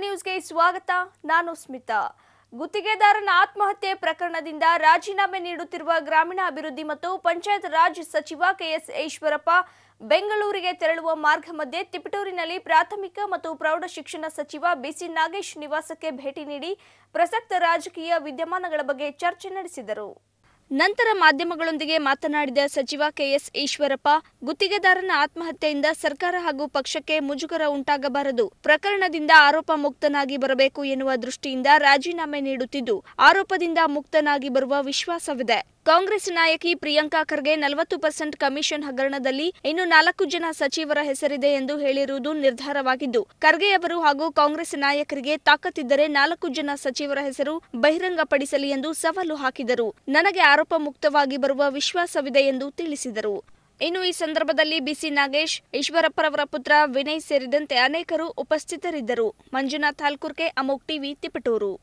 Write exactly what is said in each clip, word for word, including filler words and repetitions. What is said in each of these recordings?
ನ್ಯೂಸ್ಗೆ ಸ್ವಾಗತ. ನಾನು ಸ್ಮಿತಾ. ಗುತ್ತಿಗೆದಾರನ ಆತ್ಮಹತ್ಯೆ ಪ್ರಕರಣದಿಂದ ರಾಜೀನಾಮೆ ನೀಡುತ್ತಿರುವ ಗ್ರಾಮೀಣಾಭಿವೃದ್ಧಿ ಮತ್ತು ಪಂಚಾಯತ್ ರಾಜ್ ಸಚಿವ ಕೆಎಸ್ ಈಶ್ವರಪ್ಪ ಬೆಂಗಳೂರಿಗೆ ತೆರಳುವ ಮಾರ್ಗ ಮಧ್ಯೆ ತಿಪಟೂರಿನಲ್ಲಿ ಪ್ರಾಥಮಿಕ ಮತ್ತು ಪ್ರೌಢ ಶಿಕ್ಷಣ ಸಚಿವ ಬಿಸಿ ನಾಗೇಶ್ ನಿವಾಸಕ್ಕೆ ಭೇಟಿ ನೀಡಿ ಪ್ರಸಕ್ತ ರಾಜಕೀಯ ವಿದ್ಯಮಾನಗಳ ಬಗ್ಗೆ ಚರ್ಚೆ ನಡೆಸಿದರು. ನಂತರ ಮಾಧ್ಯಮಗಳೊಂದಿಗೆ ಮಾತನಾಡಿದ ಸಚಿವ ಕೆಎಸ್ ಈಶ್ವರಪ್ಪ, ಗುತ್ತಿಗೆದಾರನ ಆತ್ಮಹತ್ಯೆಯಿಂದ ಸರ್ಕಾರ ಹಾಗೂ ಪಕ್ಷಕ್ಕೆ ಮುಜುಗರ ಉಂಟಾಗಬಾರದು. ಪ್ರಕರಣದಿಂದ ಆರೋಪ ಮುಕ್ತನಾಗಿ ಬರಬೇಕು ಎನ್ನುವ ದೃಷ್ಟಿಯಿಂದ ರಾಜೀನಾಮೆ ನೀಡುತ್ತಿದ್ದು, ಆರೋಪದಿಂದ ಮುಕ್ತನಾಗಿ ಬರುವ ವಿಶ್ವಾಸವಿದೆ. ಕಾಂಗ್ರೆಸ್ ನಾಯಕಿ ಪ್ರಿಯಾಂಕಾ ಖರ್ಗೆ ನಲವತ್ತು ಪರ್ಸೆಂಟ್ ಕಮಿಷನ್ ಹಗರಣದಲ್ಲಿ ಇನ್ನು ನಾಲ್ಕು ಜನ ಸಚಿವರ ಹೆಸರಿದೆ ಎಂದು ಹೇಳಿರುವುದು ನಿರ್ಧಾರವಾಗಿದ್ದು, ಖರ್ಗೆ ಅವರು ಹಾಗೂ ಕಾಂಗ್ರೆಸ್ ನಾಯಕರಿಗೆ ತಾಕತ್ತಿದ್ದರೆ ನಾಲ್ಕು ಜನ ಸಚಿವರ ಹೆಸರು ಬಹಿರಂಗಪಡಿಸಲಿ ಎಂದು ಸವಾಲು ಹಾಕಿದರು. ನನಗೆ ಆರೋಪ ಮುಕ್ತವಾಗಿ ಬರುವ ವಿಶ್ವಾಸವಿದೆ ಎಂದು ತಿಳಿಸಿದರು. ಇನ್ನು ಈ ಸಂದರ್ಭದಲ್ಲಿ ಬಿಸಿ ನಾಗೇಶ್, ಈಶ್ವರಪ್ಪರವರ ಪುತ್ರ ವಿನಯ್ ಸೇರಿದಂತೆ ಅನೇಕರು ಉಪಸ್ಥಿತರಿದ್ದರು. ಮಂಜುನಾಥ್ ಹಾಲ್ಕುರ್ಕೆ, ಅಮೋಕ್ ಟಿವಿ, ತಿಪಟೂರು.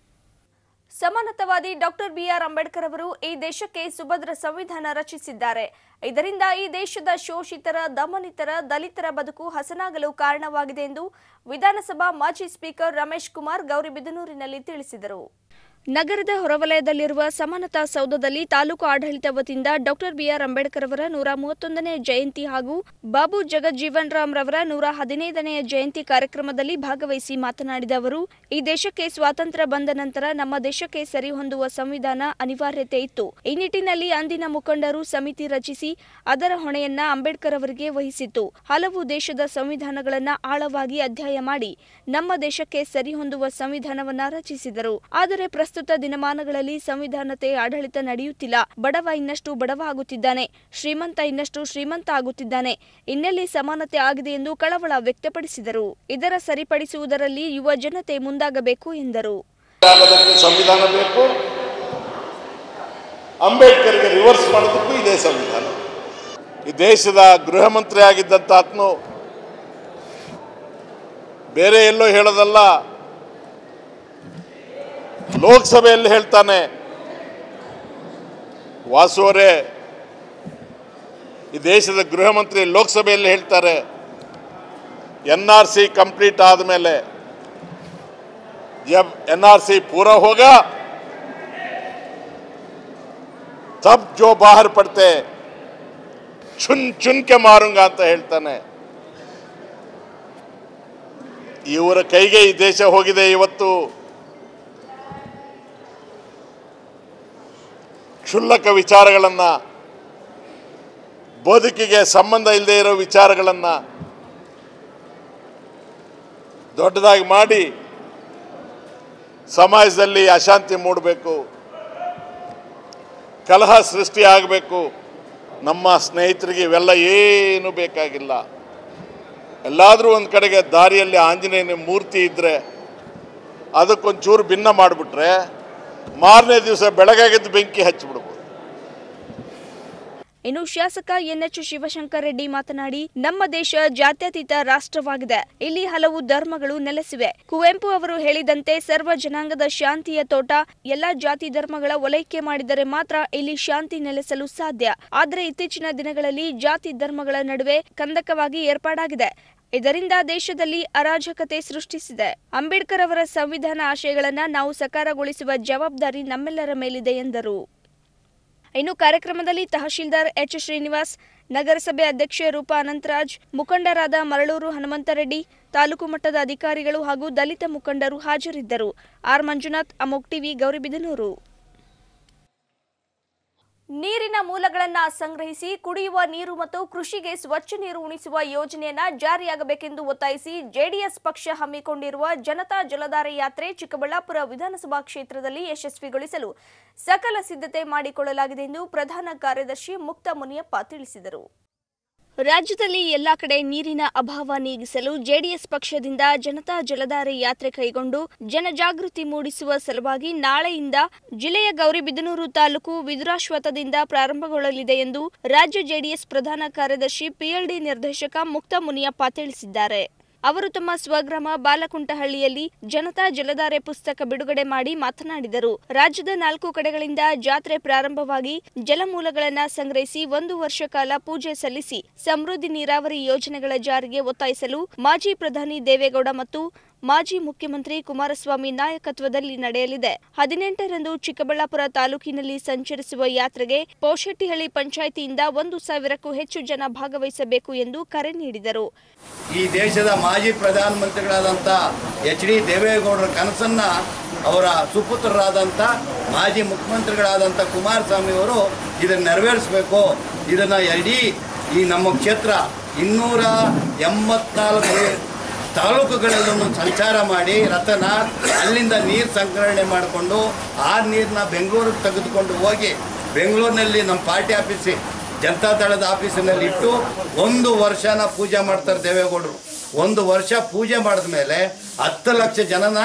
ಸಮಾನತಾವಾದಿ ಡಾಕ್ಟರ್ ಬಿಆರ್ ಅಂಬೇಡ್ಕರ್ ಅವರು ಈ ದೇಶಕ್ಕೆ ಸುಭದ್ರ ಸಂವಿಧಾನ ರಚಿಸಿದ್ದಾರೆ. ಇದರಿಂದ ಈ ದೇಶದ ಶೋಷಿತರ, ದಮನಿತರ, ದಲಿತರ ಬದುಕು ಹಸನಾಗಲು ಕಾರಣವಾಗಿದೆ ಎಂದು ವಿಧಾನಸಭಾ ಮಾಜಿ ಸ್ಪೀಕರ್ ರಮೇಶ್ ಕುಮಾರ್ ಗೌರಿಬಿದನೂರಿನಲ್ಲಿ ತಿಳಿಸಿದರು. ನಗರದ ಹೊರವಲಯದಲ್ಲಿರುವ ಸಮಾನತಾ ಸೌಧದಲ್ಲಿ ತಾಲೂಕು ಆಡಳಿತ ವತಿಯಿಂದ ಡಾಕ್ಟರ್ ಬಿಆರ್ ಅಂಬೇಡ್ಕರ್ ಅವರ ನೂರ ಮೂವತ್ತೊಂದನೇ ಜಯಂತಿ ಹಾಗೂ ಬಾಬು ಜಗಜ್ಜೀವನ್ ರಾಮ್ ರವರ ನೂರ ಹದಿನೈದನೆಯ ಜಯಂತಿ ಕಾರ್ಯಕ್ರಮದಲ್ಲಿ ಭಾಗವಹಿಸಿ ಮಾತನಾಡಿದ ಅವರು, ಈ ದೇಶಕ್ಕೆ ಸ್ವಾತಂತ್ರ್ಯ ಬಂದ ನಂತರ ನಮ್ಮ ದೇಶಕ್ಕೆ ಸರಿಹೊಂದುವ ಸಂವಿಧಾನ ಅನಿವಾರ್ಯತೆ ಇತ್ತು. ಈ ನಿಟ್ಟಿನಲ್ಲಿ ಅಂದಿನ ಮುಖಂಡರು ಸಮಿತಿ ರಚಿಸಿ ಅದರ ಹೊಣೆಯನ್ನ ಅಂಬೇಡ್ಕರ್ ಅವರಿಗೆ ವಹಿಸಿತ್ತು. ಹಲವು ದೇಶದ ಸಂವಿಧಾನಗಳನ್ನ ಆಳವಾಗಿ ಅಧ್ಯಯನ ಮಾಡಿ ನಮ್ಮ ದೇಶಕ್ಕೆ ಸರಿಹೊಂದುವ ಸಂವಿಧಾನವನ್ನ ರಚಿಸಿದರು. ಆದರೆ ಪ್ರಸ್ತುತ ದಿನಮಾನಗಳಲ್ಲಿ ಸಂವಿಧಾನತೆ ಆಡಳಿತ ನಡೆಯುತ್ತಿಲ್ಲ. ಬಡವ ಇನ್ನಷ್ಟು ಬಡವ ಆಗುತ್ತಿದ್ದಾನೆ, ಶ್ರೀಮಂತ ಇನ್ನಷ್ಟು ಶ್ರೀಮಂತ ಆಗುತ್ತಿದ್ದಾನೆ. ಇನ್ನೆಲ್ಲಿ ಸಮಾನತೆ ಆಗಿದೆ ಎಂದು ಕಳವಳ ವ್ಯಕ್ತಪಡಿಸಿದರು. ಇದರ ಸರಿಪಡಿಸುವುದರಲ್ಲಿ ಯುವ ಜನತೆ ಮುಂದಾಗಬೇಕು ಎಂದರು. ಸಂವಿಧಾನ ಬೇಕು, ಅಂಬೇಡ್ಕರ್ಗೆ ರಿವರ್ಸ್ ಮಾಡೋದಕ್ಕೂ ಇದೇ ಸಂವಿಧಾನ. ಈ ದೇಶದ ಗೃಹ ಮಂತ್ರಿ ಆಗಿದ್ದಂತ ಆತ್ನು ಬೇರೆ ಎಲ್ಲೋ ಹೇಳೋದಲ್ಲ, ಲೋಕಸಭೆಯಲ್ಲಿ ಹೇಳ್ತಾನೆ. ವಾಸುವರೇ, ಈ ದೇಶದ ಗೃಹ ಮಂತ್ರಿ ಲೋಕಸಭೆಯಲ್ಲಿ ಹೇಳ್ತಾರೆ, ಎನ್ ಆರ್ ಸಿ ಕಂಪ್ಲೀಟ್ ಆದಮೇಲೆ जब एन आर सी पूरा होगा तब जो बाहर पड़ते चुन चुन के मारूंगा ಅಂತ ಹೇಳ್ತಾನೆ. ಇವರ ಕೈಗೆ ಈ ದೇಶ ಹೋಗಿದೆ. ಇವತ್ತು ಕ್ಷುಲ್ಲಕ ವಿಚಾರಗಳನ್ನು, ಬದುಕಿಗೆ ಸಂಬಂಧ ಇಲ್ಲದೆ ಇರೋ ವಿಚಾರಗಳನ್ನು ದೊಡ್ಡದಾಗಿ ಮಾಡಿ ಸಮಾಜದಲ್ಲಿ ಅಶಾಂತಿ ಮೂಡಬೇಕು, ಕಲಹ ಸೃಷ್ಟಿ ಆಗಬೇಕು. ನಮ್ಮ ಸ್ನೇಹಿತರಿಗೆ ಇವೆಲ್ಲ ಏನು ಬೇಕಾಗಿಲ್ಲ. ಎಲ್ಲಾದರೂ ಒಂದು ಕಡೆಗೆ ದಾರಿಯಲ್ಲಿ ಆಂಜನೇಯನ ಮೂರ್ತಿ ಇದ್ದರೆ ಅದಕ್ಕೊಂಚೂರು ಭಿನ್ನ ಮಾಡಿಬಿಟ್ರೆ ಮಾರನೇ ದಿವಸ ಬೆಳಗಾಗಿದ್ದು ಬೆಂಕಿ ಹಚ್ಚಿಬಿಡ್ಬೋದು. ಇನ್ನು ಶಾಸಕ ಎನ್ ಎಚ್ ಶಿವಶಂಕರ್ ರೆಡ್ಡಿ ಮಾತನಾಡಿ, ನಮ್ಮ ದೇಶ ಜಾತ್ಯತೀತ ರಾಷ್ಟ್ರವಾಗಿದೆ. ಇಲ್ಲಿ ಹಲವು ಧರ್ಮಗಳು ನೆಲೆಸಿವೆ. ಕುವೆಂಪು ಅವರು ಹೇಳಿದಂತೆ ಸರ್ವ ಜನಾಂಗದ ಶಾಂತಿಯ ತೋಟ. ಎಲ್ಲಾ ಜಾತಿ ಧರ್ಮಗಳ ಓಲೈಕೆ ಮಾಡಿದರೆ ಮಾತ್ರ ಇಲ್ಲಿ ಶಾಂತಿ ನೆಲೆಸಲು ಸಾಧ್ಯ. ಆದರೆ ಇತ್ತೀಚಿನ ದಿನಗಳಲ್ಲಿ ಜಾತಿ ಧರ್ಮಗಳ ನಡುವೆ ಕಂದಕವಾಗಿ ಏರ್ಪಾಡಾಗಿದೆ. ಇದರಿಂದ ದೇಶದಲ್ಲಿ ಅರಾಜಕತೆ ಸೃಷ್ಟಿಸಿದೆ. ಅಂಬೇಡ್ಕರ್ ಅವರ ಸಂವಿಧಾನ ಆಶಯಗಳನ್ನು ನಾವು ಸಾಕಾರಗೊಳಿಸುವ ಜವಾಬ್ದಾರಿ ನಮ್ಮೆಲ್ಲರ ಮೇಲಿದೆ ಎಂದರು. ಇನ್ನು ಕಾರ್ಯಕ್ರಮದಲ್ಲಿ ತಹಶೀಲ್ದಾರ್ ಎಚ್ ಶ್ರೀನಿವಾಸ್, ನಗರಸಭೆ ಅಧ್ಯಕ್ಷೆ ರೂಪಾ ಅನಂತರಾಜ್, ಮುಖಂಡರಾದ ಮರಳೂರು ಹನುಮಂತರೆಡ್ಡಿ, ತಾಲೂಕು ಮಟ್ಟದ ಅಧಿಕಾರಿಗಳು ಹಾಗೂ ದಲಿತ ಮುಖಂಡರು ಹಾಜರಿದ್ದರು. ಆರ್ ಮಂಜುನಾಥ್, ಅಮೋಕ್ ಟಿವಿ, ಗೌರಿಬಿದನೂರು. ನೀರಿನ ಮೂಲಗಳನ್ನು ಸಂಗ್ರಹಿಸಿ ಕುಡಿಯುವ ನೀರು ಮತ್ತು ಕೃಷಿಗೆ ಸ್ವಚ್ಛ ನೀರು ಉಣಿಸುವ ಯೋಜನೆಯನ್ನ ಜಾರಿಯಾಗಬೇಕೆಂದು ಒತ್ತಾಯಿಸಿ ಜೆಡಿಎಸ್ ಪಕ್ಷ ಹಮ್ಮಿಕೊಂಡಿರುವ ಜನತಾ ಜಲಧಾರೆ ಯಾತ್ರೆ ಚಿಕ್ಕಬಳ್ಳಾಪುರ ವಿಧಾನಸಭಾ ಕ್ಷೇತ್ರದಲ್ಲಿ ಯಶಸ್ವಿಗೊಳಿಸಲು ಸಕಲ ಸಿದ್ಧತೆ ಮಾಡಿಕೊಳ್ಳಲಾಗಿದೆ ಎಂದು ಪ್ರಧಾನ ಕಾರ್ಯದರ್ಶಿ ಮುಕ್ತ ಮುನಿಯಪ್ಪ ತಿಳಿಸಿದರು. ರಾಜ್ಯದಲ್ಲಿ ಎಲ್ಲಾ ಕಡೆ ನೀರಿನ ಅಭಾವ ನೀಗಿಸಲು ಜೆಡಿಎಸ್ ಪಕ್ಷದಿಂದ ಜನತಾ ಜಲಧಾರೆ ಯಾತ್ರೆ ಕೈಗೊಂಡು ಜನಜಾಗೃತಿ ಮೂಡಿಸುವ ಸಲುವಾಗಿ ನಾಳೆಯಿಂದ ಜಿಲ್ಲೆಯ ಗೌರಿಬಿದನೂರು ತಾಲೂಕು ವಿದುರಾಶ್ವತ್ಥದಿಂದ ಪ್ರಾರಂಭಗೊಳ್ಳಲಿದೆ ಎಂದು ರಾಜ್ಯ ಜೆಡಿಎಸ್ ಪ್ರಧಾನ ಕಾರ್ಯದರ್ಶಿ ಪಿಎಲ್ಡಿ ನಿರ್ದೇಶಕ ಮುಕ್ತ ಮುನಿಯಪ್ಪ ತಿಳಿಸಿದ್ದಾರೆ. ಅವರು ತಮ್ಮ ಸ್ವಗ್ರಾಮ ಬಾಲಕುಂಟಹಳ್ಳಿಯಲ್ಲಿ ಜನತಾ ಜಲಧಾರೆ ಪುಸ್ತಕ ಬಿಡುಗಡೆ ಮಾಡಿ ಮಾತನಾಡಿದರು. ರಾಜ್ಯದ ನಾಲ್ಕು ಕಡೆಗಳಿಂದ ಜಾತ್ರೆ ಪ್ರಾರಂಭವಾಗಿ ಜಲಮೂಲಗಳನ್ನು ಸಂಗ್ರಹಿಸಿ ಒಂದು ವರ್ಷ ಕಾಲ ಪೂಜೆ ಸಲ್ಲಿಸಿ ಸಮೃದ್ಧಿ ನೀರಾವರಿ ಯೋಜನೆಗಳ ಜಾರಿಗೆ ಒತ್ತಾಯಿಸಲು ಮಾಜಿ ಪ್ರಧಾನಿ ದೇವೇಗೌಡ ಮತ್ತು ಮಾಜಿ ಮುಖ್ಯಮಂತ್ರಿ ಕುಮಾರಸ್ವಾಮಿ ನಾಯಕತ್ವದಲ್ಲಿ ನಡೆಯಲಿದೆ. ಹದಿನೆಂಟರಂದು ಚಿಕ್ಕಬಳ್ಳಾಪುರ ತಾಲೂಕಿನಲ್ಲಿ ಸಂಚರಿಸುವ ಯಾತ್ರೆಗೆ ಪೋಶೆಟ್ಟಿಹಳ್ಳಿ ಪಂಚಾಯಿತಿಯಿಂದ ಒಂದು ಸಾವಿರಕ್ಕೂ ಹೆಚ್ಚು ಜನ ಭಾಗವಹಿಸಬೇಕು ಎಂದು ಕರೆ ನೀಡಿದರು. ಈ ದೇಶದ ಮಾಜಿ ಪ್ರಧಾನಮಂತ್ರಿಗಳಾದಂಥ ಎಚ್ ಡಿ ದೇವೇಗೌಡರ ಕನಸನ್ನ ಅವರ ಸುಪುತ್ರರಾದಂಥ ಮಾಜಿ ಮುಖ್ಯಮಂತ್ರಿಗಳಾದಂಥ ಕುಮಾರಸ್ವಾಮಿ ಅವರು ಇದನ್ನು ನೆರವೇರಿಸಬೇಕು. ಇದನ್ನು ಇಡೀ ಈ ನಮ್ಮ ಕ್ಷೇತ್ರ ಇನ್ನೂರ ಎಂಬತ್ನಾಲ್ಕು ತಾಲೂಕುಗಳಲ್ಲೂ ಸಂಚಾರ ಮಾಡಿ ರಥನ ಅಲ್ಲಿಂದ ನೀರು ಸಂಗ್ರಹಣೆ ಮಾಡಿಕೊಂಡು ಆ ನೀರನ್ನ ಬೆಂಗಳೂರಿಗೆ ತೆಗೆದುಕೊಂಡು ಹೋಗಿ ಬೆಂಗಳೂರಿನಲ್ಲಿ ನಮ್ಮ ಪಾರ್ಟಿ ಆಫೀಸಿ ಜನತಾದಳದ ಆಫೀಸಿನಲ್ಲಿ ಇಟ್ಟು ಒಂದು ವರ್ಷನ ಪೂಜೆ ಮಾಡ್ತಾರೆ ದೇವೇಗೌಡರು. ಒಂದು ವರ್ಷ ಪೂಜೆ ಮಾಡಿದ ಮೇಲೆ ಹತ್ತು ಲಕ್ಷ ಜನನ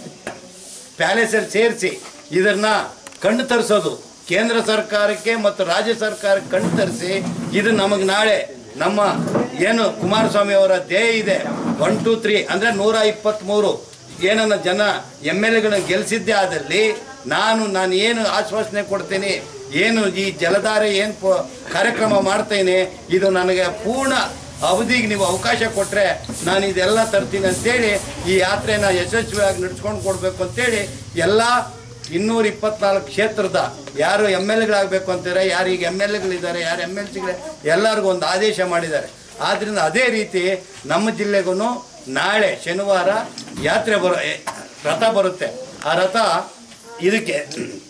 ಪ್ಯಾಲೇಸಲ್ಲಿ ಸೇರಿಸಿ ಇದನ್ನು ಕಣ್ಣು ತರಿಸೋದು ಕೇಂದ್ರ ಸರ್ಕಾರಕ್ಕೆ ಮತ್ತು ರಾಜ್ಯ ಸರ್ಕಾರಕ್ಕೆ ಕಣ್ಣು ತರಿಸಿ ಇದು ನಮಗೆ ನಾಳೆ ನಮ್ಮ ಏನು ಕುಮಾರಸ್ವಾಮಿ ಅವರ ಧ್ಯೇಯ ಇದೆ ಒನ್ ಟು ತ್ರೀ ಅಂದರೆ ನೂರ ಇಪ್ಪತ್ತ್ಮೂರು ಏನನ್ನ ಜನ ಎಮ್ ಎಲ್ ಎಗಳನ್ನ ಗೆಲ್ಲಿಸಿದ್ದೇ ಆದಲ್ಲಿ ನಾನು ನಾನು ಏನು ಆಶ್ವಾಸನೆ ಕೊಡ್ತೀನಿ, ಏನು ಈ ಜಲಧಾರೆ ಏನು ಕಾರ್ಯಕ್ರಮ ಮಾಡ್ತೇನೆ, ಇದು ನನಗೆ ಪೂರ್ಣ ಅವಧಿಗೆ ನೀವು ಅವಕಾಶ ಕೊಟ್ಟರೆ ನಾನು ಇದೆಲ್ಲ ತರ್ತೀನಿ ಅಂತೇಳಿ ಈ ಯಾತ್ರೆನ ಯಶಸ್ವಿಯಾಗಿ ನಡೆಸ್ಕೊಂಡು ಕೊಡಬೇಕು ಅಂತೇಳಿ ಎಲ್ಲ ಇನ್ನೂರ ಇಪ್ಪತ್ನಾಲ್ಕು ಕ್ಷೇತ್ರದ ಯಾರು ಎಮ್ ಎಲ್ ಎಗಳಾಗಬೇಕು ಅಂತಾರೆ, ಯಾರು ಈಗ ಎಮ್ ಎಲ್ ಎಗಳಿದ್ದಾರೆ, ಯಾರು ಎಮ್ ಎಲ್ ಸಿಗಳೇ ಎಲ್ಲರಿಗೂ ಒಂದು ಆದೇಶ ಮಾಡಿದ್ದಾರೆ. ಆದ್ದರಿಂದ ಅದೇ ರೀತಿ ನಮ್ಮ ಜಿಲ್ಲೆಗೂ ನಾಳೆ ಶನಿವಾರ ಯಾತ್ರೆ ಬರೋ ರಥ ಬರುತ್ತೆ. ಆ ರಥ ಇದಕ್ಕೆ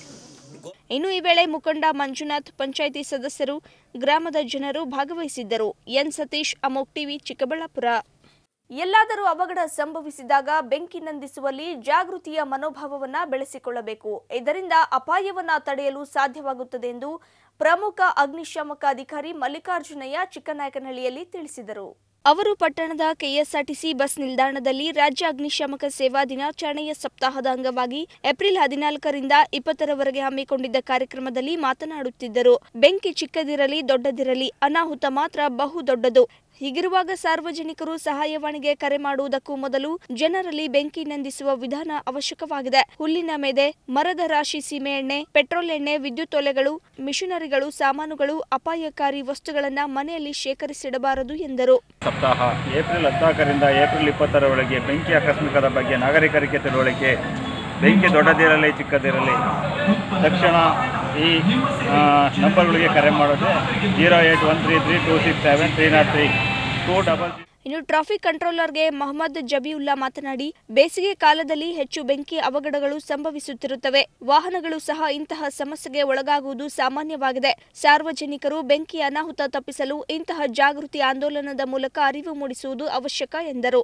ಇನ್ನು ಈ ವೇಳೆ ಮುಖಂಡ ಮಂಜುನಾಥ್, ಪಂಚಾಯಿತಿ ಸದಸ್ಯರು, ಗ್ರಾಮದ ಜನರು ಭಾಗವಹಿಸಿದ್ದರು. ಎನ್ ಸತೀಶ್, ಅಮೋಕ್ ಟಿವಿ, ಚಿಕ್ಕಬಳ್ಳಾಪುರ. ಎಲ್ಲಾದರೂ ಅವಘಡ ಸಂಭವಿಸಿದಾಗ ಬೆಂಕಿ ನಂದಿಸುವಲ್ಲಿ ಜಾಗೃತಿಯ ಮನೋಭಾವವನ್ನ ಬೆಳೆಸಿಕೊಳ್ಳಬೇಕು. ಇದರಿಂದ ಅಪಾಯವನ್ನ ತಡೆಯಲು ಸಾಧ್ಯವಾಗುತ್ತದೆ ಎಂದು ಪ್ರಮುಖ ಅಗ್ನಿಶಾಮಕ ಅಧಿಕಾರಿ ಮಲ್ಲಿಕಾರ್ಜುನಯ್ಯ ಚಿಕ್ಕನಾಯಕನಹಳ್ಳಿಯಲ್ಲಿ ತಿಳಿಸಿದರು. ಅವರು ಪಟ್ಟಣದ ಕೆಎಸ್ಆರ್ಟಿಸಿ ಬಸ್ ನಿಲ್ದಾಣದಲ್ಲಿ ರಾಜ್ಯ ಅಗ್ನಿಶಾಮಕ ಸೇವಾ ದಿನಾಚರಣೆಯ ಸಪ್ತಾಹದ ಅಂಗವಾಗಿ ಏಪ್ರಿಲ್ ಹದಿನಾಲ್ಕರಿಂದ ಇಪ್ಪತ್ತರವರೆಗೆ ಹಮ್ಮಿಕೊಂಡಿದ್ದ ಕಾರ್ಯಕ್ರಮದಲ್ಲಿ ಮಾತನಾಡುತ್ತಿದ್ದರು. ಬೆಂಕಿ ಚಿಕ್ಕದಿರಲಿ ದೊಡ್ಡದಿರಲಿ, ಅನಾಹುತ ಮಾತ್ರ ಬಹು ದೊಡ್ಡದು. ಹೀಗಿರುವಾಗ ಸಾರ್ವಜನಿಕರು ಸಹಾಯವಾಣಿಗೆ ಕರೆ ಮಾಡುವುದಕ್ಕೂ ಮೊದಲು ಜನರಲ್ಲಿ ಬೆಂಕಿ ನಂದಿಸುವ ವಿಧಾನ ಅವಶ್ಯಕವಾಗಿದೆ. ಹುಲ್ಲಿನ ಮೇದೆ, ಮರದ ರಾಶಿ, ಸೀಮೆ ಎಣ್ಣೆ, ಪೆಟ್ರೋಲ್ ಎಣ್ಣೆ, ವಿದ್ಯುತ್ ಒಲೆಗಳು, ಮಿಷನರಿಗಳು, ಸಾಮಾನುಗಳು, ಅಪಾಯಕಾರಿ ವಸ್ತುಗಳನ್ನು ಮನೆಯಲ್ಲಿ ಶೇಖರಿಸಿಡಬಾರದು ಎಂದರು. ಸಪ್ತಾಹ ಏಪ್ರಿಲ್ ಹದಿನಾಲ್ಕರಿಂದ ಏಪ್ರಿಲ್ ಇಪ್ಪತ್ತರವರೆಗೆ ಬೆಂಕಿ ಆಕಸ್ಮಿಕದ ಬಗ್ಗೆ ನಾಗರಿಕರಿಗೆ ತಿಳುವಳಿಕೆ. ಬೆಂಕಿ ದೊಡ್ಡದಿರಲಿ ಚಿಕ್ಕದಿರಲಿ ತಕ್ಷಣ ಈ ನಂಬರ್ಗಳಿಗೆ ಕರೆ ಮಾಡೋದು zero eight one three three two six seven three naught three two double. ಇನ್ನು ಟ್ರಾಫಿಕ್ ಕಂಟ್ರೋಲರ್ಗೆ ಮೊಹಮ್ಮದ್ ಜಬೀವುಲ್ಲಾ ಮಾತನಾಡಿ, ಬೇಸಿಗೆ ಕಾಲದಲ್ಲಿ ಹೆಚ್ಚು ಬೆಂಕಿ ಅವಘಡಗಳು ಸಂಭವಿಸುತ್ತಿರುತ್ತವೆ. ವಾಹನಗಳು ಸಹ ಇಂತಹ ಸಮಸ್ಯೆಗೆ ಒಳಗಾಗುವುದು ಸಾಮಾನ್ಯವಾಗಿದೆ. ಸಾರ್ವಜನಿಕರು ಬೆಂಕಿ ಅನಾಹುತ ತಪ್ಪಿಸಲು ಇಂತಹ ಜಾಗೃತಿ ಆಂದೋಲನದ ಮೂಲಕ ಅರಿವು ಮೂಡಿಸುವುದು ಅವಶ್ಯಕ ಎಂದರು.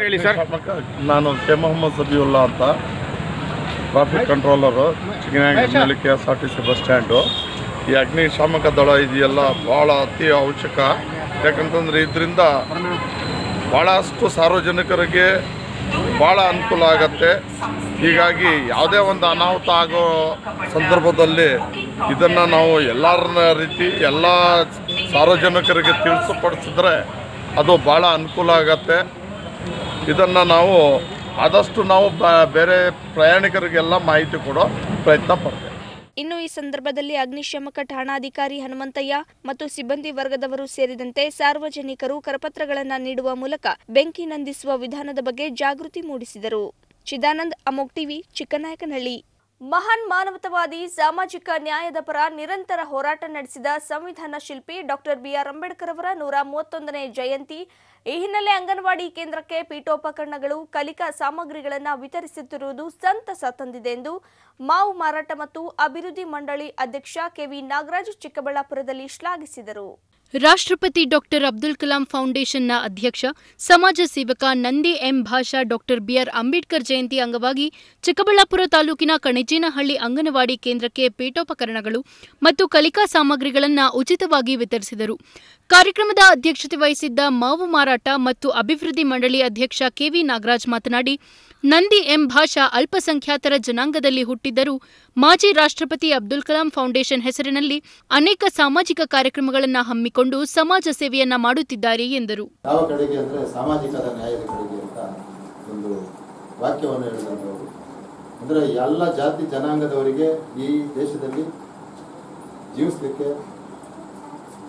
ನಾನು ಕೆ ಮೊಹಮ್ಮದ್ ಜಬೀವುಲ್ಲಾ ಅಂತ, traffic controller, Chiknayakanahalli K S R T C bus stand. ಈ ಅಗ್ನಿಶಾಮಕ ದಳ ಇದೆಯಲ್ಲ ಭಾಳ ಅತಿ ಅವಶ್ಯಕ. ಯಾಕಂತಂದರೆ ಇದರಿಂದ ಭಾಳಷ್ಟು ಸಾರ್ವಜನಿಕರಿಗೆ ಭಾಳ ಅನುಕೂಲ ಆಗತ್ತೆ. ಹೀಗಾಗಿ ಯಾವುದೇ ಒಂದು ಅನಾಹುತ ಆಗೋ ಸಂದರ್ಭದಲ್ಲಿ ಇದನ್ನು ನಾವು ಎಲ್ಲರ ರೀತಿ ಎಲ್ಲ ಸಾರ್ವಜನಿಕರಿಗೆ ತಿಳಿಸುಪಡಿಸಿದ್ರೆ ಅದು ಭಾಳ ಅನುಕೂಲ ಆಗತ್ತೆ. ಇದನ್ನು ನಾವು ಆದಷ್ಟು ನಾವು ಬೇರೆ ಪ್ರಯಾಣಿಕರಿಗೆಲ್ಲ ಮಾಹಿತಿ ಕೊಡೋ ಪ್ರಯತ್ನ ಪಡ್ತೇವೆ. ಇನ್ನು ಈ ಸಂದರ್ಭದಲ್ಲಿ ಅಗ್ನಿಶಾಮಕ ಠಾಣಾಧಿಕಾರಿ ಹನುಮಂತಯ್ಯ ಮತ್ತು ಸಿಬ್ಬಂದಿ ವರ್ಗದವರು ಸೇರಿದಂತೆ ಸಾರ್ವಜನಿಕರು ಕರಪತ್ರಗಳನ್ನು ನೀಡುವ ಮೂಲಕ ಬೆಂಕಿ ನಂದಿಸುವ ವಿಧಾನದ ಬಗ್ಗೆ ಜಾಗೃತಿ ಮೂಡಿಸಿದರು. ಚಿದಾನಂದ್, ಅಮೋಕ್ ಟಿವಿ, ಚಿಕ್ಕನಾಯಕನಹಳ್ಳಿ. ಮಹಾನ್ ಮಾನವತಾವಾದಿ, ಸಾಮಾಜಿಕ ನ್ಯಾಯದ ಪರ ನಿರಂತರ ಹೋರಾಟ ನಡೆಸಿದ ಸಂವಿಧಾನ ಶಿಲ್ಪಿ ಡಾಕ್ಟರ್ ಬಿಆರ್ ಅಂಬೇಡ್ಕರ್ ಅವರ ನೂರ ಮೂವತ್ತೊಂದನೇ ಜಯಂತಿ. ಈ ಹಿನ್ನೆಲೆ ಅಂಗನವಾಡಿ ಕೇಂದ್ರಕ್ಕೆ ಪೀಠೋಪಕರಣಗಳು, ಕಲಿಕಾ ಸಾಮಗ್ರಿಗಳನ್ನು ವಿತರಿಸುತ್ತಿರುವುದು ಸಂತಸ ತಂದಿದೆ ಎಂದು ಮಾವು ಮಾರಾಟ ಮತ್ತು ಅಭಿವೃದ್ಧಿ ಮಂಡಳಿ ಅಧ್ಯಕ್ಷ ಕೆವಿ ನಾಗರಾಜ್ ಚಿಕ್ಕಬಳ್ಳಾಪುರದಲ್ಲಿ ಶ್ಲಾಘಿಸಿದರು. ರಾಷ್ಟ್ರಪತಿ ಡಾಕ್ಟರ್ ಅಬ್ದುಲ್ ಕಲಾಂ ಫೌಂಡೇಶನ್ನ ಅಧ್ಯಕ್ಷ, ಸಮಾಜ ಸೇವಕ Nandi M Bhasha doctor BR Ambedkar Jayanti ಅಂಗವಾಗಿ ಚಿಕ್ಕಬಳ್ಳಾಪುರ ತಾಲೂಕಿನ ಕಣಜೇನಹಳ್ಳಿ ಅಂಗನವಾಡಿ ಕೇಂದ್ರಕ್ಕೆ ಪೀಠೋಪಕರಣಗಳು ಮತ್ತು ಕಲಿಕಾ ಸಾಮಗ್ರಿಗಳನ್ನು ಉಚಿತವಾಗಿ ವಿತರಿಸಿದರು. ಕಾರ್ಯಕ್ರಮದ ಅಧ್ಯಕ್ಷತೆ ವಹಿಸಿದ್ದ ಮಾವು ಮಾರಾಟ ಮತ್ತು ಅಭಿವೃದ್ಧಿ ಮಂಡಳಿ ಅಧ್ಯಕ್ಷ ಕೆವಿ ನಾಗರಾಜ್ ಮಾತನಾಡಿ, ನಂದಿ ಎಂ ಭಾಷಾ ಅಲ್ಪಸಂಖ್ಯಾತರ ಜನಾಂಗದಲ್ಲಿ ಹುಟ್ಟಿದ್ದರೂ ಮಾಜಿ ರಾಷ್ಟ್ರಪತಿ ಅಬ್ದುಲ್ ಕಲಾಂ ಫೌಂಡೇಶನ್ ಹೆಸರಿನಲ್ಲಿ ಅನೇಕ ಸಾಮಾಜಿಕ ಕಾರ್ಯಕ್ರಮಗಳನ್ನು ಹಮ್ಮಿಕೊಂಡು ಸಮಾಜ ಸೇವೆಯನ್ನ ಮಾಡುತ್ತಿದ್ದಾರೆ ಎಂದರು. ಯಾವ ಕಡೆಗೆ ಅಂದರೆ ಸಾಮಾಜಿಕದ ನ್ಯಾಯದ ಕಡೆಗೆ ಅಂತ ಒಂದು ವಾಕ್ಯವನ್ನು ಹೇಳಿದಂಥವರು. ಅಂದರೆ ಎಲ್ಲ ಜಾತಿ ಜನಾಂಗದವರಿಗೆ ಈ ದೇಶದಲ್ಲಿ ಜೀವಿಸಲಿಕ್ಕೆ,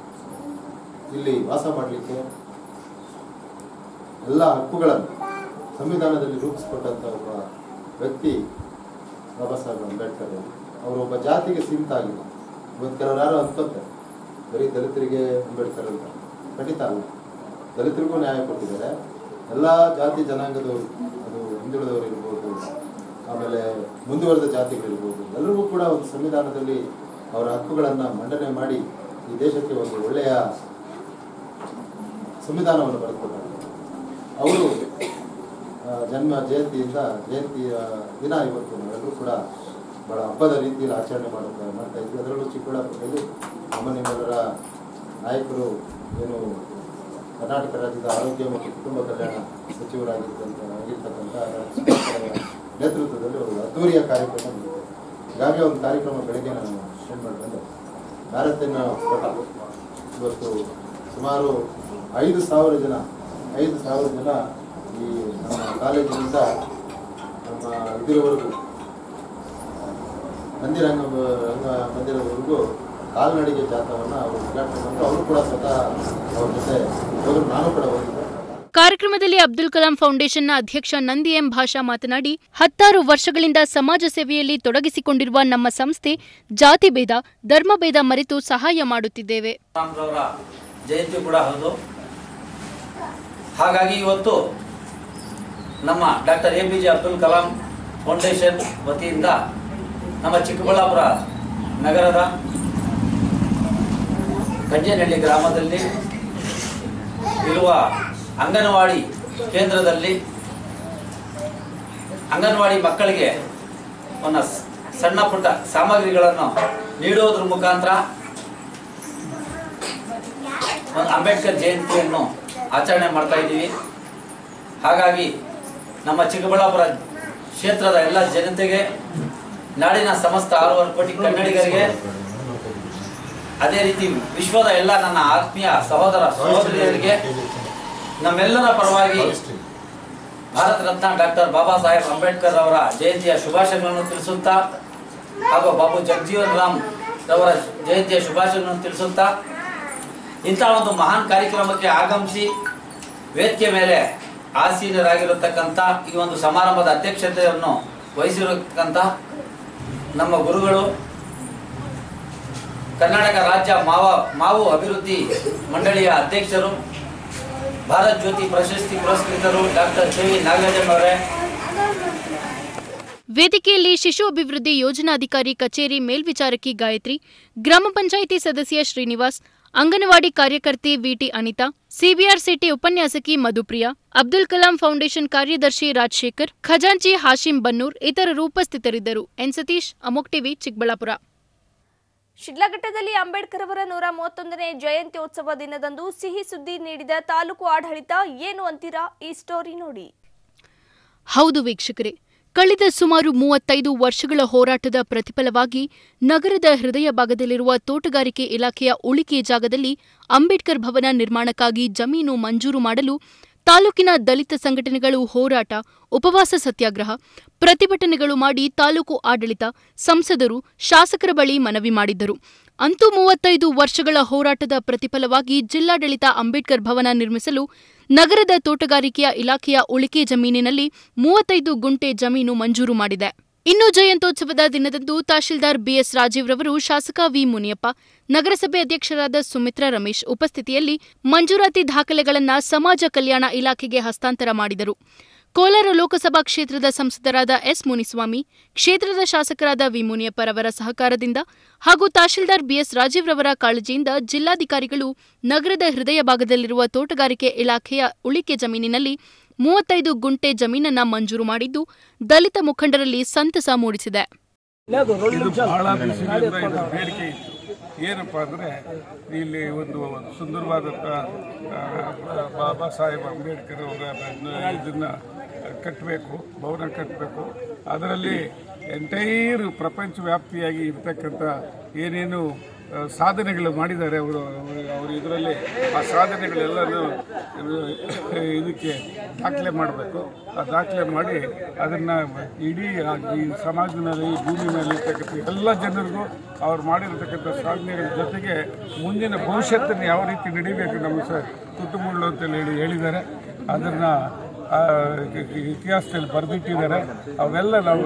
ಇಲ್ಲಿ ವಾಸ ಮಾಡಲಿಕ್ಕೆ ಎಲ್ಲ ಹಕ್ಕುಗಳನ್ನು ಸಂವಿಧಾನದಲ್ಲಿ ರೂಪಿಸ್ಕೊಟ್ಟಂಥ ಒಬ್ಬ ವ್ಯಕ್ತಿ ಬಾಬಾ ಸಾಹೇಬ್ ಅಂಬೇಡ್ಕರ್ ಅವರು. ಅವರು ಒಬ್ಬ ಜಾತಿಗೆ ಸೀಮಿತ ಆಗಿಲ್ಲ. ಇವತ್ತು ಕೆಲವರು ಯಾರು ಅನ್ಕೋತಾರೆ ಬರೀ ದಲಿತರಿಗೆ ಅಂಬೇಡ್ಕರ್ ಅಂತ, ಖಂಡಿತ ಅಲ್ಲ. ದಲಿತರಿಗೂ ನ್ಯಾಯ ಕೊಟ್ಟಿದ್ದಾರೆ. ಎಲ್ಲ ಜಾತಿ ಜನಾಂಗದವರು, ಅದು ಹಿಂದುಳಿದವರು ಇರ್ಬೋದು, ಆಮೇಲೆ ಮುಂದುವರೆದ ಜಾತಿಗಳಿರ್ಬೋದು, ಎಲ್ಲರಿಗೂ ಕೂಡ ಒಂದು ಸಂವಿಧಾನದಲ್ಲಿ ಅವರ ಹಕ್ಕುಗಳನ್ನು ಮಂಡನೆ ಮಾಡಿ ಈ ದೇಶಕ್ಕೆ ಒಂದು ಒಳ್ಳೆಯ ಸಂವಿಧಾನವನ್ನು ಬರೆದುಕೊಟ್ಟಾರೆ. ಅವರು ಜನ್ಮ ಜಯಂತಿಯಿಂದ ಜಯಂತಿಯ ದಿನ ಇವತ್ತು ನಾವೆಲ್ಲರೂ ಕೂಡ ಭಾಳ ಹಬ್ಬದ ರೀತಿಯಲ್ಲಿ ಆಚರಣೆ ಮಾಡುತ್ತಾ ಮಾಡ್ತಾ ಇದ್ವಿ. ಅದರಲ್ಲೂ ಚಿಕ್ಕಬಳ್ಳಾಪುರದಲ್ಲಿ ನಮ್ಮ ನಿಮ್ಮೆಲ್ಲರ ನಾಯಕರು ಏನು ಕರ್ನಾಟಕ ರಾಜ್ಯದ ಆರೋಗ್ಯ ಮತ್ತು ಕುಟುಂಬ ಕಲ್ಯಾಣ ಸಚಿವರಾಗಿದ್ದಂಥ ಆಗಿರ್ತಕ್ಕಂಥ ನೇತೃತ್ವದಲ್ಲಿ ಒಂದು ಅದ್ದೂರಿಯ ಕಾರ್ಯಕ್ರಮ ನಡೆದಿದೆ. ಈಗಾಗಲೇ ಒಂದು ಕಾರ್ಯಕ್ರಮ ಬೆಳಗ್ಗೆ ನಾನು ಅಟೆಂಡ್ ಮಾಡಿ ಬಂದೆ. ಮ್ಯಾರಥಾನ್ ಓಟ ಇವತ್ತು ಸುಮಾರು ಐದು ಸಾವಿರ ಜನ ಐದು ಸಾವಿರ ಜನ ಈ ನಮ್ಮ ಕಾಲೇಜಿನಿಂದ ನಮ್ಮ ಇದಿರೋವರೆಗೂ ಮಂದಿರಂಗ ರಂಗ ಮಂದಿರದವರೆಗೂ ಕಾಲ್ನಡಿಗೆ ಜಾಥಾವನ್ನು ಅವರು ಉದ್ಘಾಟನೆ ಮಾಡಿದ್ರು. ಅವರು ಕೂಡ ಸ್ವತಃ ಅವ್ರ ಜೊತೆ ಹೋದ್ರು, ನಾನು ಕೂಡ ಹೋಗಿದ್ದೆ. ಕಾರ್ಯಕ್ರಮದಲ್ಲಿ ಅಬ್ದುಲ್ ಕಲಾಂ ಫೌಂಡೇಶನ್ನ ಅಧ್ಯಕ್ಷ ನಂದಿ ಎಂ ಭಾಷಾ ಮಾತನಾಡಿ, ಹತ್ತಾರು ವರ್ಷಗಳಿಂದ ಸಮಾಜ ಸೇವೆಯಲ್ಲಿ ತೊಡಗಿಸಿಕೊಂಡಿರುವ ನಮ್ಮ ಸಂಸ್ಥೆ ಜಾತಿ ಭೇದ ಧರ್ಮಭೇದ ಮರೆತು ಸಹಾಯ ಮಾಡುತ್ತಿದ್ದೇವೆ. ಜಯಂತಿ ಕೂಡ ಹೌದು. ಹಾಗಾಗಿ ಇವತ್ತು ನಮ್ಮ doctor A P J Abdul Kalam foundation ವತಿಯಿಂದ ನಮ್ಮ ಚಿಕ್ಕಬಳ್ಳಾಪುರ ನಗರದ ಕಂಜೇನಹಳ್ಳಿ ಗ್ರಾಮದಲ್ಲಿ ಇರುವ ಅಂಗನವಾಡಿ ಕೇಂದ್ರದಲ್ಲಿ ಅಂಗನವಾಡಿ ಮಕ್ಕಳಿಗೆ ಒಂದು ಸಣ್ಣ ಪುಟ್ಟ ಸಾಮಗ್ರಿಗಳನ್ನು ನೀಡುವುದರ ಮುಖಾಂತರ ಒಂದು ಅಂಬೇಡ್ಕರ್ ಜಯಂತಿಯನ್ನು ಆಚರಣೆ ಮಾಡ್ತಾ ಇದ್ದೀವಿ. ಹಾಗಾಗಿ ನಮ್ಮ ಚಿಕ್ಕಬಳ್ಳಾಪುರ ಕ್ಷೇತ್ರದ ಎಲ್ಲ ಜನತೆಗೆ, ನಾಡಿನ ಸಮಸ್ತ ಆರೂವರೆ ಕೋಟಿ ಕನ್ನಡಿಗರಿಗೆ, ಅದೇ ರೀತಿ ವಿಶ್ವದ ಎಲ್ಲ ನನ್ನ ಆತ್ಮೀಯ ಸಹೋದರ ಸಹೋದರಿಯರಿಗೆ ನಮ್ಮೆಲ್ಲರ ಪರವಾಗಿ ಭಾರತ ರತ್ನ ಡಾಕ್ಟರ್ ಬಾಬಾ ಸಾಹೇಬ್ ಅಂಬೇಡ್ಕರ್ ಅವರ ಜಯಂತಿಯ ಶುಭಾಶಯಗಳನ್ನು ತಿಳಿಸುತ್ತಾ ಹಾಗೂ ಬಾಬು ಜಗಜೀವನ್ ರಾಮ್ ಅವರ ಜಯಂತಿಯ ಶುಭಾಶಯಗಳನ್ನು ತಿಳಿಸುತ್ತಾ ಇಂಥ ಒಂದು ಮಹಾನ್ ಕಾರ್ಯಕ್ರಮಕ್ಕೆ ಆಗಮಿಸಿ ವೇದಿಕೆ ಮೇಲೆ ಆಸೀನರಾಗಿರತಕ್ಕಂಥ ಈ ಒಂದು ಸಮಾರಂಭದ ಅಧ್ಯಕ್ಷತೆಯನ್ನು ವಹಿಸಿರತಕ್ಕಂಥ ನಮ್ಮ ಗುರುಗಳು, ಕರ್ನಾಟಕ ರಾಜ್ಯ ಮಾವ ಮಾವು ಅಭಿವೃದ್ಧಿ ಮಂಡಳಿಯ ಅಧ್ಯಕ್ಷರು, ಭಾರತ್ ಜ್ಯೋತಿ ಪ್ರಶಸ್ತಿ ಪುರಸ್ಕೃತರು ಡಾಕ್ಟರ್ ಕೆ ವಿ ನಾಗರಾಜನವರೇ, ವೇದಿಕೆಯಲ್ಲಿ ಶಿಶು ಅಭಿವೃದ್ಧಿ ಯೋಜನಾಧಿಕಾರಿ ಕಚೇರಿ ಮೇಲ್ವಿಚಾರಕಿ ಗಾಯತ್ರಿ, ಗ್ರಾಮ ಪಂಚಾಯಿತಿ ಸದಸ್ಯ ಶ್ರೀನಿವಾಸ್, ಅಂಗನವಾಡಿ ಕಾರ್ಯಕರ್ತೆ ವಿಟಿ ಅನಿತಾ, ಸಿಬಿಆರ್ಸಿಟಿ ಉಪನ್ಯಾಸಕಿ ಮಧುಪ್ರಿಯಾ, ಅಬ್ದುಲ್ ಕಲಾಂ ಫೌಂಡೇಶನ್ ಕಾರ್ಯದರ್ಶಿ ರಾಜಶೇಖರ್, ಖಜಾಂಚಿ ಹಾಶಿಂ ಬನ್ನೂರ್ ಇತರರು ಉಪಸ್ಥಿತರಿದ್ದರು. ಎನ್ ಸತೀಶ್, ಅಮೋಕ್ ಟಿವಿ, ಚಿಕ್ಕಬಳ್ಳಾಪುರ. ಶಿಡ್ಲಘಟ್ಟದಲ್ಲಿ ಅಂಬೇಡ್ಕರ್ ಅವರ ನೂರ ಮೂವತ್ತೊಂದನೇ ಜಯಂತ್ಯೋತ್ಸವ ದಿನದಂದು ಸಿಹಿ ಸುದ್ದಿ ನೀಡಿದ ತಾಲೂಕು ಆಡಳಿತ. ಏನು ಅಂತೀರಾ? ಈ ಸ್ಟೋರಿ ನೋಡಿ. ಹೌದು ವೀಕ್ಷಕರೇ, ಕಳೆದ ಸುಮಾರು ಮೂವತ್ತೈದು ವರ್ಷಗಳ ಹೋರಾಟದ ಪ್ರತಿಫಲವಾಗಿ ನಗರದ ಹೃದಯ ಭಾಗದಲ್ಲಿರುವ ತೋಟಗಾರಿಕೆ ಇಲಾಖೆಯ ಉಳಿಕೆ ಜಾಗದಲ್ಲಿ ಅಂಬೇಡ್ಕರ್ ಭವನ ನಿರ್ಮಾಣಕ್ಕಾಗಿ ಜಮೀನು ಮಂಜೂರು ಮಾಡಲು ತಾಲೂಕಿನ ದಲಿತ ಸಂಘಟನೆಗಳು ಹೋರಾಟ, ಉಪವಾಸ ಸತ್ಯಾಗ್ರಹ, ಪ್ರತಿಭಟನೆಗಳು ಮಾಡಿ ತಾಲೂಕು ಆಡಳಿತ, ಸಂಸದರು, ಶಾಸಕರ ಬಳಿ ಮನವಿ ಮಾಡಿದ್ದರು. ಅಂತೂ ಮೂವತ್ತೈದು ವರ್ಷಗಳ ಹೋರಾಟದ ಪ್ರತಿಫಲವಾಗಿ ಜಿಲ್ಲಾಡಳಿತ ಅಂಬೇಡ್ಕರ್ ಭವನ ನಿರ್ಮಿಸಲು ನಗರದ ತೋಟಗಾರಿಕೆಯ ಇಲಾಖೆಯ ಉಳಿಕೆ ಜಮೀನಿನಲ್ಲಿ ಮೂವತ್ತೈದು ಗುಂಟೆ ಜಮೀನು ಮಂಜೂರು ಮಾಡಿದೆ. ಇನ್ನು ಜಯಂತ್ಯೋತ್ಸವದ ದಿನದಂದು ತಹಶೀಲ್ದಾರ್ ಬಿಎಸ್ ರಾಜೀವ್ ರವರು, ಶಾಸಕ ವಿ ಮುನಿಯಪ್ಪ, ನಗರಸಭೆ ಅಧ್ಯಕ್ಷರಾದ ಸುಮಿತ್ರಾ ರಮೇಶ್ ಉಪಸ್ಥಿತಿಯಲ್ಲಿ ಮಂಜೂರಾತಿ ದಾಖಲೆಗಳನ್ನು ಸಮಾಜ ಕಲ್ಯಾಣ ಇಲಾಖೆಗೆ ಹಸ್ತಾಂತರ ಮಾಡಿದರು. ಕೋಲಾರ ಲೋಕಸಭಾ ಕ್ಷೇತ್ರದ ಸಂಸದರಾದ ಎಸ್ ಮುನಿಸ್ವಾಮಿ, ಕ್ಷೇತ್ರದ ಶಾಸಕರಾದ ವಿ ಮುನಿಯಪ್ಪರವರ ಸಹಕಾರದಿಂದ ಹಾಗೂ ತಹಶೀಲ್ದಾರ್ ಬಿಎಸ್ ರಾಜೀವ್ ರವರ ಕಾಳಜಿಯಿಂದ ಜಿಲ್ಲಾಧಿಕಾರಿಗಳು ನಗರದ ಹೃದಯ ಭಾಗದಲ್ಲಿರುವ ತೋಟಗಾರಿಕೆ ಇಲಾಖೆಯ ಉಳಿಕೆ ಜಮೀನಿನಲ್ಲಿ ಮೂವತ್ತೈದು ಗುಂಟೆ ಜಮೀನನ್ನ ಮಂಜೂರು ಮಾಡಿದ್ದು ದಲಿತ ಮುಖಂಡರಲ್ಲಿ ಸಂತಸ ಮೂಡಿಸಿದೆ. ಇದು ಬಹಳ ದಿವಸದಿಂದ ಇದು ಬೇಡಿಕೆ ಇತ್ತು. ಏನಪ್ಪ ಅಂದರೆ ಇಲ್ಲಿ ಒಂದು ಸುಂದರವಾದಂಥ ಬಾಬಾ ಸಾಹೇಬ್ ಅಂಬೇಡ್ಕರ್ ಅವರ ಇದನ್ನು ಕಟ್ಟಬೇಕು, ಭವನ ಕಟ್ಟಬೇಕು. ಅದರಲ್ಲಿ ಎಂಟೈರ್ ಪ್ರಪಂಚವ್ಯಾಪ್ತಿಯಾಗಿ ಇರ್ತಕ್ಕಂಥ ಏನೇನು ಸಾಧನೆಗಳು ಮಾಡಿದ್ದಾರೆ ಅವರು ಅವರು ಇದರಲ್ಲಿ ಆ ಸಾಧನೆಗಳೆಲ್ಲನೂ ಇದಕ್ಕೆ ದಾಖಲೆ ಮಾಡಬೇಕು. ಆ ದಾಖಲೆ ಮಾಡಿ ಅದನ್ನು ಇಡೀ ಈ ಸಮಾಜದಲ್ಲಿ ಭೂಮಿ ಮೇಲೆ ಇರ್ತಕ್ಕಂಥ ಎಲ್ಲ ಜನರಿಗೂ ಅವ್ರು ಮಾಡಿರ್ತಕ್ಕಂಥ ಸಾಧನೆಗಳ ಜೊತೆಗೆ ಮುಂದಿನ ಭವಿಷ್ಯತ್ತನ್ನು ಯಾವ ರೀತಿ ನಡೀಬೇಕು ನಮ್ಮ ಸ ಕುಟುಂಬಗಳು ಅಂತೇಳಿ ಹೇಳಿ ಹೇಳಿದ್ದಾರೆ. ಅದನ್ನು ಇತಿಹಾಸದಲ್ಲಿ ಬರೆದಿಟ್ಟಿದ್ದಾರೆ. ಅವೆಲ್ಲ ನಾವು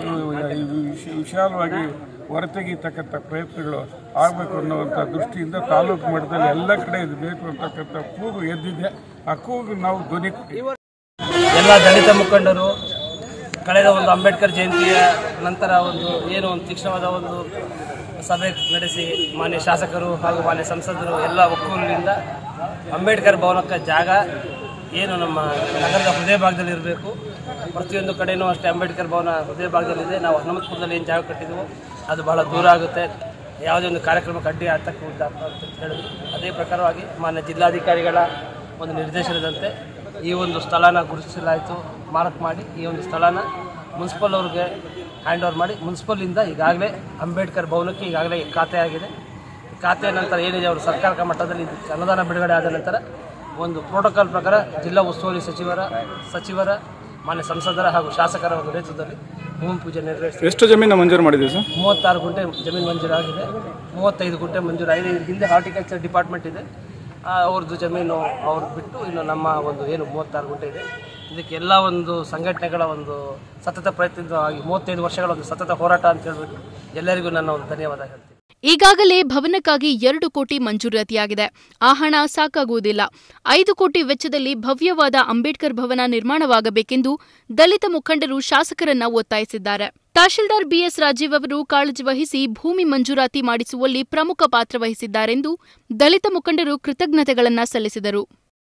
ವಿಶಾಲವಾಗಿ ಹೊರತೆಗೀತಕ್ಕಂಥ ಪ್ರಯತ್ನಗಳು ಆಗಬೇಕು ಅನ್ನುವಂಥ ದೃಷ್ಟಿಯಿಂದ ತಾಲೂಕು ಮಟ್ಟದಲ್ಲಿ ಎಲ್ಲ ಕಡೆ ಇದು ಬೇಕು ಅಂತಕ್ಕಂಥ ಕೂಗು ಎದ್ದಿದೆ. ಆ ಕೂಗು ನಾವು ಧ್ವನಿ ಕೊಟ್ಟಿದ್ದೀವಿ. ಎಲ್ಲ ದಲಿತ ಮುಖಂಡರು ಕಳೆದ ಒಂದು ಅಂಬೇಡ್ಕರ್ ಜಯಂತಿಯ ನಂತರ ಒಂದು ಏನು ಒಂದು ತೀಕ್ಷ್ಣವಾದ ಒಂದು ಸಭೆ ನಡೆಸಿ ಮಾನ್ಯ ಶಾಸಕರು ಹಾಗೂ ಮಾನ್ಯ ಸಂಸದರು ಎಲ್ಲ ಒಕ್ಕೂಲಿನಿಂದ ಅಂಬೇಡ್ಕರ್ ಭವನಕ್ಕೆ ಜಾಗ ಏನು ನಮ್ಮ ನಗರದ ಹೃದಯ ಭಾಗದಲ್ಲಿ ಇರಬೇಕು. ಪ್ರತಿಯೊಂದು ಕಡೆಯೂ ಅಷ್ಟೇ ಅಂಬೇಡ್ಕರ್ ಭವನ ಹೃದಯ ಭಾಗದಲ್ಲಿದೆ. ನಾವು ಹನುಮಂತಪುರದಲ್ಲಿ ಏನು ಜಾಗ ಕಟ್ಟಿದ್ವು ಅದು ಬಹಳ ದೂರ ಆಗುತ್ತೆ, ಯಾವುದೇ ಒಂದು ಕಾರ್ಯಕ್ರಮಕ್ಕೆ ಅಡ್ಡಿ ಆಗ್ತಕ್ಕ ಅಂತ ಹೇಳಿದ್ರು. ಅದೇ ಪ್ರಕಾರವಾಗಿ ಮಾನ್ಯ ಜಿಲ್ಲಾಧಿಕಾರಿಗಳ ಒಂದು ನಿರ್ದೇಶನದಂತೆ ಈ ಒಂದು ಸ್ಥಳನ ಗುರುತಿಸಲಾಯಿತು, ಮಾರ್ಕ್ ಮಾಡಿ ಈ ಒಂದು ಸ್ಥಳನ ಮುನ್ಸಿಪಲ್ ಅವ್ರಿಗೆ ಹ್ಯಾಂಡ್ ಓವರ್ ಮಾಡಿ ಮುನ್ಸಿಪಲ್ಲಿಂದ ಈಗಾಗಲೇ ಅಂಬೇಡ್ಕರ್ ಭವನಕ್ಕೆ ಈಗಾಗಲೇ ಖಾತೆ ಆಗಿದೆ. ಖಾತೆಯ ನಂತರ ಏನಿದೆ ಅವರು ಸರ್ಕಾರ ಮಟ್ಟದಲ್ಲಿ ಅನುದಾನ ಬಿಡುಗಡೆ ಆದ ನಂತರ ಒಂದು ಪ್ರೋಟೋಕಾಲ್ ಪ್ರಕಾರ ಜಿಲ್ಲಾ ಉಸ್ತುವಾರಿ ಸಚಿವರ ಸಚಿವರ ಮಾನ್ಯ ಸಂಸದರ ಹಾಗೂ ಶಾಸಕರ ಒಂದು ನೇತೃತ್ವದಲ್ಲಿ ಭೂಮಿ ಪೂಜೆ ನೆರವೇರಿಸಿ. ಎಷ್ಟು ಜಮೀನು ಮಂಜೂರು ಮಾಡಿದೆ ಸರ್? ಮೂವತ್ತಾರು ಗುಂಟೆ ಜಮೀನು ಮಂಜೂರಾಗಿದೆ. ಮೂವತ್ತೈದು ಗುಂಟೆ ಮಂಜೂರಾಗಿದೆ. ಹಿಂದೆ ಹಾರ್ಟಿಕಲ್ಚರ್ ಡಿಪಾರ್ಟ್ಮೆಂಟ್ ಇದೆ, ಅವ್ರದ್ದು ಜಮೀನು ಅವ್ರದ್ದು ಬಿಟ್ಟು ಇನ್ನು ನಮ್ಮ ಒಂದು ಏನು ಮೂವತ್ತಾರು ಗುಂಟೆ ಇದೆ. ಇದಕ್ಕೆ ಎಲ್ಲ ಒಂದು ಸಂಘಟನೆಗಳ ಒಂದು ಸತತ ಪ್ರಯತ್ನವಾಗಿ ಮೂವತ್ತೈದು ವರ್ಷಗಳ ಒಂದು ಸತತ ಹೋರಾಟ ಅಂತ ಹೇಳ್ಬಿಟ್ಟು ಎಲ್ಲರಿಗೂ ನನ್ನ ಒಂದು ಧನ್ಯವಾದ ಹೇಳ್ತೀನಿ. ಈಗಾಗಲೇ ಭವನಕ್ಕಾಗಿ ಎರಡು ಕೋಟಿ ಮಂಜೂರಾತಿಯಾಗಿದೆ. ಆ ಹಣ ಸಾಕಾಗುವುದಿಲ್ಲ. ಐದು ಕೋಟಿ ವೆಚ್ಚದಲ್ಲಿ ಭವ್ಯವಾದ ಅಂಬೇಡ್ಕರ್ ಭವನ ನಿರ್ಮಾಣವಾಗಬೇಕೆಂದು ದಲಿತ ಮುಖಂಡರು ಶಾಸಕರನ್ನ ಒತ್ತಾಯಿಸಿದ್ದಾರೆ. ತಹಶೀಲ್ದಾರ್ ಬಿಎಸ್ ರಾಜೀವ್ ಅವರು ಕಾಳಜಿ ವಹಿಸಿ ಭೂಮಿ ಮಂಜೂರಾತಿ ಮಾಡಿಸುವಲ್ಲಿ ಪ್ರಮುಖ ಪಾತ್ರ ವಹಿಸಿದ್ದಾರೆಂದು ದಲಿತ ಮುಖಂಡರು ಕೃತಜ್ಞತೆಗಳನ್ನು ಸಲ್ಲಿಸಿದರು.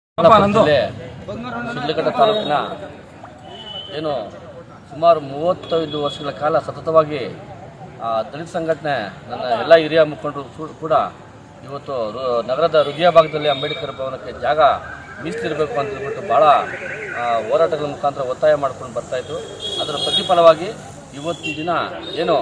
ಶಿಡ್ಲಘಟ್ಟ ತಾಲೂಕಿನ ಏನು ಸುಮಾರು ಮೂವತ್ತೈದು ವರ್ಷಗಳ ಕಾಲ ಸತತವಾಗಿ ದಲಿತ ಸಂಘಟನೆ ನನ್ನ ಎಲ್ಲ ಹಿರಿಯ ಮುಖಂಡರು ಕೂಡ ಇವತ್ತು ನಗರದ ಹೃದಯ ಭಾಗದಲ್ಲಿ ಅಂಬೇಡ್ಕರ್ ಭವನಕ್ಕೆ ಜಾಗ ಮೀಸಲಿರಬೇಕು ಅಂತ ಹೇಳ್ಬಿಟ್ಟು ಭಾಳ ಹೋರಾಟಗಳ ಮುಖಾಂತರ ಒತ್ತಾಯ ಮಾಡ್ಕೊಂಡು ಬರ್ತಾಯಿತ್ತು. ಅದರ ಪ್ರತಿಫಲವಾಗಿ ಇವತ್ತಿನ ದಿನ ಏನು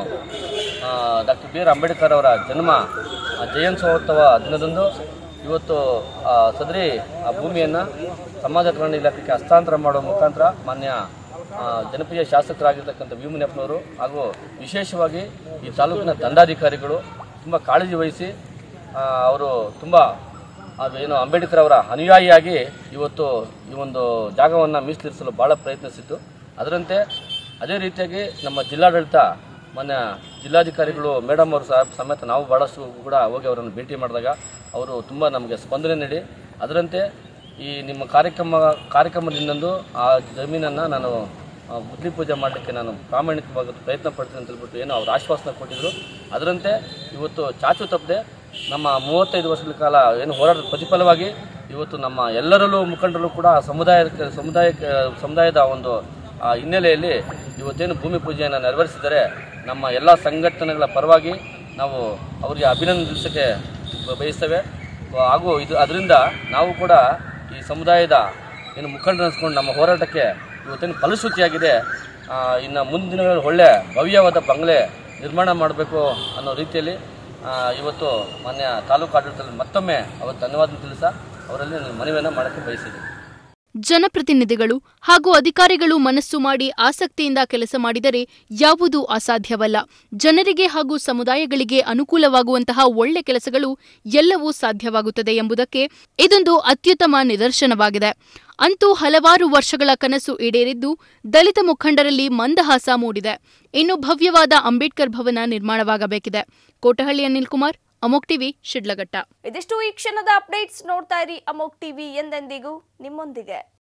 ಡಾಕ್ಟರ್ ಬಿ ಆರ್ ಅಂಬೇಡ್ಕರ್ ಅವರ ಜನ್ಮ ಜಯಂತ್ಯೋತ್ಸವ ದಿನದಂದು ಇವತ್ತು ಸದರಿ ಆ ಭೂಮಿಯನ್ನು ಸಮಾಜ ಕಲ್ಯಾಣ ಇಲಾಖೆಗೆ ಹಸ್ತಾಂತರ ಮಾಡುವ ಮುಖಾಂತರ ಮಾನ್ಯ ಜನಪ್ರಿಯ ಶಾಸಕರಾಗಿರ್ತಕ್ಕಂಥ ವಿ ಮುನಿಯಪ್ಪನವರು ಹಾಗೂ ವಿಶೇಷವಾಗಿ ಈ ತಾಲೂಕಿನ ದಂಡಾಧಿಕಾರಿಗಳು ತುಂಬ ಕಾಳಜಿ ವಹಿಸಿ ಅವರು ತುಂಬ ಏನು ಅಂಬೇಡ್ಕರ್ ಅವರ ಅನುಯಾಯಿಯಾಗಿ ಇವತ್ತು ಈ ಒಂದು ಜಾಗವನ್ನು ಮೀಸಲಿರಿಸಲು ಭಾಳ ಪ್ರಯತ್ನಿಸಿದ್ದು. ಅದರಂತೆ ಅದೇ ರೀತಿಯಾಗಿ ನಮ್ಮ ಜಿಲ್ಲಾಡಳಿತ ಮಾನ್ಯ ಜಿಲ್ಲಾಧಿಕಾರಿಗಳು ಮೇಡಮ್ ಅವರು ಸಹ ಸಮೇತ ನಾವು ಭಾಳಷ್ಟು ಕೂಡ ಹೋಗಿ ಅವರನ್ನು ಭೇಟಿ ಮಾಡಿದಾಗ ಅವರು ತುಂಬ ನಮಗೆ ಸ್ಪಂದನೆ ನೀಡಿ ಅದರಂತೆ ಈ ನಿಮ್ಮ ಕಾರ್ಯಕ್ರಮ ಕಾರ್ಯಕ್ರಮದಿಂದಂದು ಆ ಜಮೀನನ್ನು ನಾನು ಗುದ್ಲಿ ಪೂಜೆ ಮಾಡಲಿಕ್ಕೆ ನಾನು ಪ್ರಾಮಾಣಿಕವಾಗಿ ಪ್ರಯತ್ನ ಪಡ್ತೀನಿ ಅಂತ ಹೇಳ್ಬಿಟ್ಟು ಏನೋ ಅವರು ಆಶ್ವಾಸನೆ ಕೊಟ್ಟಿದ್ದರು. ಅದರಂತೆ ಇವತ್ತು ಚಾಚು ತಪ್ಪದೆ ನಮ್ಮ ಮೂವತ್ತೈದು ವರ್ಷಗಳ ಕಾಲ ಏನು ಹೋರಾಟದ ಪ್ರತಿಫಲವಾಗಿ ಇವತ್ತು ನಮ್ಮ ಎಲ್ಲರಲ್ಲೂ ಮುಖಂಡರು ಕೂಡ ಸಮುದಾಯಕ್ಕೆ ಸಮುದಾಯಕ್ಕೆ ಸಮುದಾಯದ ಒಂದು ಹಿನ್ನೆಲೆಯಲ್ಲಿ ಇವತ್ತೇನು ಭೂಮಿ ಪೂಜೆಯನ್ನು ನೆರವೇರಿಸಿದರೆ ನಮ್ಮ ಎಲ್ಲ ಸಂಘಟನೆಗಳ ಪರವಾಗಿ ನಾವು ಅವರಿಗೆ ಅಭಿನಂದಿಸಕ್ಕೆ ಬಯಸ್ತೇವೆ. ಹಾಗೂ ಇದು ಅದರಿಂದ ನಾವು ಕೂಡ ಈ ಸಮುದಾಯದ ಏನು ಮುಖಂಡರನ್ನಿಸ್ಕೊಂಡು ನಮ್ಮ ಹೋರಾಟಕ್ಕೆ ಇವತ್ತೇನು ಫಲಶ್ರುತಿಯಾಗಿದೆ. ಇನ್ನು ಮುಂದಿನ ದಿನಗಳಲ್ಲಿ ಒಳ್ಳೆ ಭವ್ಯವಾದ ಬಂಗಲೆ ನಿರ್ಮಾಣ ಮಾಡಬೇಕು ಅನ್ನೋ ರೀತಿಯಲ್ಲಿ ಇವತ್ತು ಮಾನ್ಯ ತಾಲೂಕು ಆಡಳಿತದಲ್ಲಿ ಮತ್ತೊಮ್ಮೆ ಅವತ್ತು ಧನ್ಯವಾದ ತಿಳಿಸ ಅವರಲ್ಲಿ ಮನವಿಯನ್ನು ಮಾಡೋಕ್ಕೆ ಬಯಸಿದೆ. ಜನಪ್ರತಿನಿಧಿಗಳು ಹಾಗೂ ಅಧಿಕಾರಿಗಳು ಮನಸ್ಸು ಮಾಡಿ ಆಸಕ್ತಿಯಿಂದ ಕೆಲಸ ಮಾಡಿದರೆ ಯಾವುದೂ ಅಸಾಧ್ಯವಲ್ಲ. ಜನರಿಗೆ ಹಾಗೂ ಸಮುದಾಯಗಳಿಗೆ ಅನುಕೂಲವಾಗುವಂತಹ ಒಳ್ಳೆ ಕೆಲಸಗಳು ಎಲ್ಲವೂ ಸಾಧ್ಯವಾಗುತ್ತದೆ ಎಂಬುದಕ್ಕೆ ಇದೊಂದು ಅತ್ಯುತ್ತಮ ನಿದರ್ಶನವಾಗಿದೆ. ಅಂತೂ ಹಲವಾರು ವರ್ಷಗಳ ಕನಸು ಈಡೇರಿದ್ದು ದಲಿತ ಮುಖಂಡರಲ್ಲಿ ಮಂದಹಾಸ ಮೂಡಿದೆ. ಇನ್ನು ಭವ್ಯವಾದ ಅಂಬೇಡ್ಕರ್ ಭವನ ನಿರ್ಮಾಣವಾಗಬೇಕಿದೆ. ಕೋಟಹಳ್ಳಿ ಅನಿಲ್ ಕುಮಾರ್, ಅಮೋಕ್ ಟಿವಿ, ಶಿಡ್ಲಘಟ್ಟ. ಇದಿಷ್ಟು ಈ ಕ್ಷಣದ ಅಪ್ಡೇಟ್ಸ್. ನೋಡ್ತಾ ಇರಿ ಅಮೋಕ್ ಟಿವಿ, ಎಂದೆಂದಿಗೂ ನಿಮ್ಮೊಂದಿಗೆ.